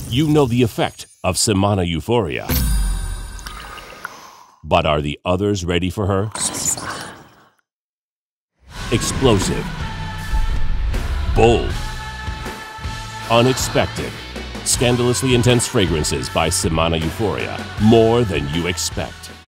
You know the effect of Semana Euphoria. But are the others ready for her? Explosive, bold, unexpected, scandalously intense fragrances by Semana Euphoria. More than you expect.